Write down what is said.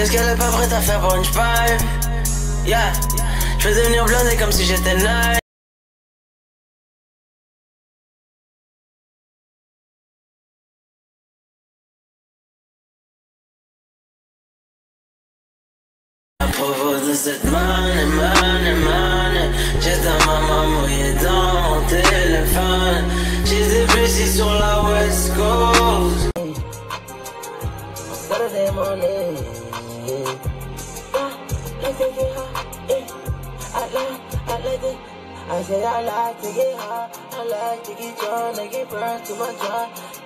Qu'est-ce qu'elle est pas prête à faire pour une pipe? Yeah, je vais devenir blindé comme si j'étais nice. À propos de cette money, j'ai ta maman mouillée dans mon téléphone. J'ai des précis sur la West Coast. Saturday morning, like to get high, I like it. I say I like to get high, I like to get drunk, I get burned to my job.